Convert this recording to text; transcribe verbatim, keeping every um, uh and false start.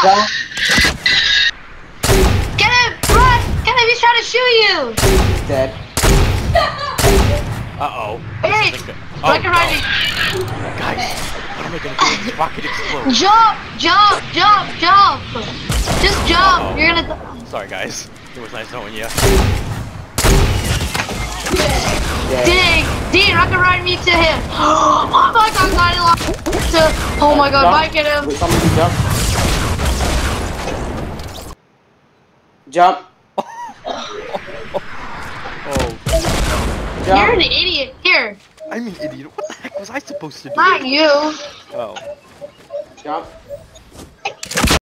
Jump. Get him! Run! Get him! He's trying to shoot you! He's dead. Uh-oh. Hey! This isn't good. Rocket no. Riding! Guys, what am I gonna do if this rocket explodes? Jump! Jump! Jump! Jump! Just jump! Uh-oh. You're gonna... Sorry, guys. It was nice knowing you. Dang! D, Rocket Ride me to him! Oh my god, I lost to... Oh my god, Mike at him! Wait, somebody jump. Jump. Oh, Jump. You're an idiot. Here. I'm an idiot. What the heck was I supposed to do? Not you. Oh. Jump.